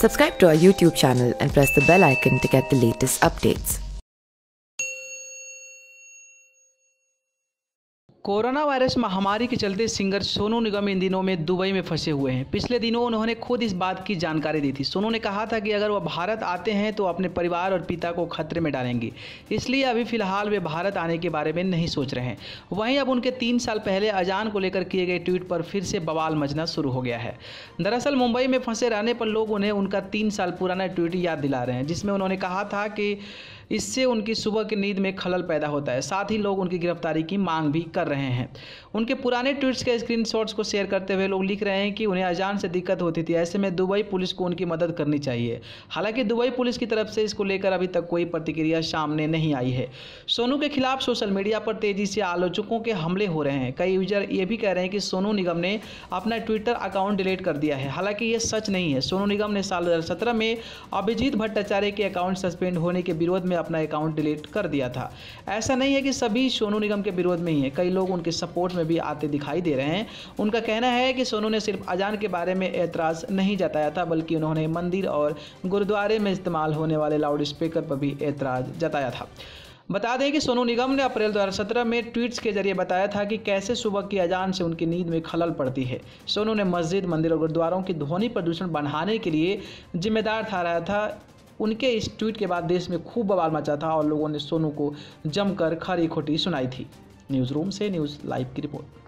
Subscribe to our YouTube channel and press the bell icon to get the latest updates. Corona virus महामारी के चलते singer Sonu Nigam इन दिनों में Dubai में फंसे हुए हैं। पिछले दिनों उन्होंने खुद इस बात की जानकारी दी थी। सोनू ने कहा था कि अगर वह भारत आते हैं तो अपने परिवार और पिता को खतरे में डालेंगे, इसलिए अभी फिलहाल वे भारत आने के बारे में नहीं सोच रहे हैं। वहीं अब उनके 3 साल पहले अजान को लेकर किए गए ट्वीट पर फिर से बवाल मचना शुरू हो गया है। दरअसल मुंबई में फंसे रहने पर लोग उन्हें उनका 3 साल पुराना ट्वीट याद दिला रहे हैं, जिसमें उन्होंने कहा था कि इससे उनकी सुबह की नींद में खलल पैदा होता है। साथ ही लोग उनकी गिरफ्तारी की मांग भी कर रहे हैं। उनके पुराने ट्वीट्स के स्क्रीनशॉट्स को शेयर करते हुए लोग लिख रहे हैं कि उन्हें अजान से दिक्कत होती थी, ऐसे में दुबई पुलिस को उनकी मदद करनी चाहिए। हालांकि दुबई पुलिस की तरफ से इसको लेकर अभी तक कोई प्रतिक्रिया सामने नहीं आई है। सोनू के खिलाफ सोशल मीडिया पर तेजी से आलोचकों के हमले हो रहे हैं। कई यूजर ये भी कह रहे हैं कि सोनू निगम ने अपना ट्विटर अकाउंट डिलीट कर दिया है। हालांकि ये सच नहीं है। सोनू निगम ने साल 2017 में अभिजीत भट्टाचार्य के अकाउंट सस्पेंड होने के विरोध में अपना अकाउंट डिलीट कर दिया था। ऐसा नहीं है कि सभी सोनू निगम के विरोध में ही है, कई लोग उनके सपोर्ट में भी आते दिखाई दे रहे हैं। उनका कहना है कि सोनू ने सिर्फ अजान के बारे में एतराज़ नहीं जताया था, बल्कि उन्होंने मंदिर और गुरुद्वारे में इस्तेमाल होने वाले लाउड स्पीकर पर भी एतराज़ जताया था। बता दें कि सोनू निगम ने अप्रैल 2017 में ट्वीट्स के जरिए बताया था कि कैसे सुबह की अजान से उनकी नींद में खलल पड़ती है। सोनू ने मस्जिद, मंदिर और गुरुद्वारों की ध्वनि प्रदूषण बढ़ाने के लिए जिम्मेदार ठहराया था। उनके इस ट्वीट के बाद देश में खूब बवाल मचा था और लोगों ने सोनू को जमकर खरी खोटी सुनाई थी। न्यूज़ रूम से न्यूज़ लाइव की रिपोर्ट।